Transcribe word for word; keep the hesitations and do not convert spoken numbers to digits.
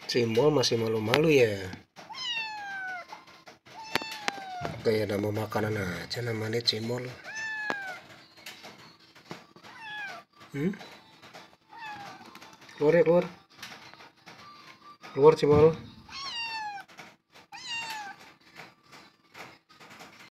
Cimol masih malu-malu ya. Kayak nama makanan aja namanya cimol. Hmm? Keluar ya keluar. Keluar cimol.